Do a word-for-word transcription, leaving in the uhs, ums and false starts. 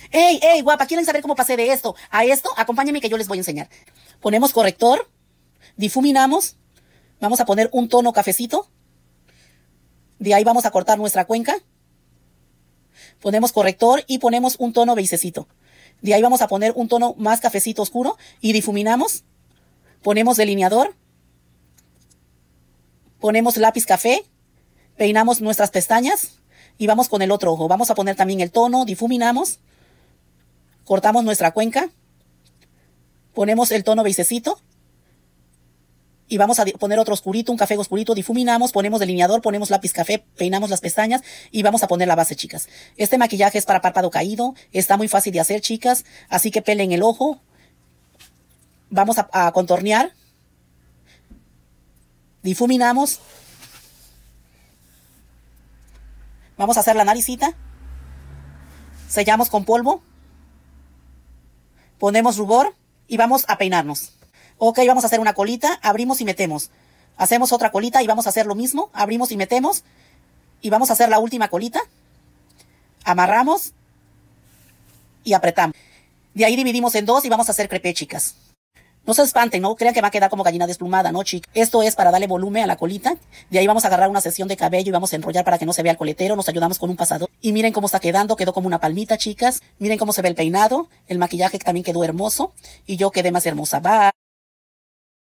¡Ey, ey, guapa! ¿Quieren saber cómo pasé de esto a esto? Acompáñenme que yo les voy a enseñar. Ponemos corrector, difuminamos, vamos a poner un tono cafecito. De ahí vamos a cortar nuestra cuenca. Ponemos corrector y ponemos un tono beigecito. De ahí vamos a poner un tono más cafecito oscuro y difuminamos. Ponemos delineador. Ponemos lápiz café. Peinamos nuestras pestañas. Y vamos con el otro ojo. Vamos a poner también el tono, difuminamos. Cortamos nuestra cuenca. Ponemos el tono beigecito. Y vamos a poner otro oscurito, un café oscurito, difuminamos, ponemos delineador, ponemos lápiz café, peinamos las pestañas y vamos a poner la base, chicas. Este maquillaje es para párpado caído, está muy fácil de hacer, chicas, así que pelen el ojo. Vamos a, a contornear. Difuminamos. Vamos a hacer la naricita. Sellamos con polvo. Ponemos rubor y vamos a peinarnos. Ok, vamos a hacer una colita, abrimos y metemos. Hacemos otra colita y vamos a hacer lo mismo. Abrimos y metemos. Y vamos a hacer la última colita. Amarramos. Y apretamos. De ahí dividimos en dos y vamos a hacer crepé, chicas. No se espanten, no crean que va a quedar como gallina desplumada, ¿no, chicas? Esto es para darle volumen a la colita. De ahí vamos a agarrar una sección de cabello y vamos a enrollar para que no se vea el coletero. Nos ayudamos con un pasador. Y miren cómo está quedando. Quedó como una palmita, chicas. Miren cómo se ve el peinado. El maquillaje también quedó hermoso. Y yo quedé más hermosa. Bye.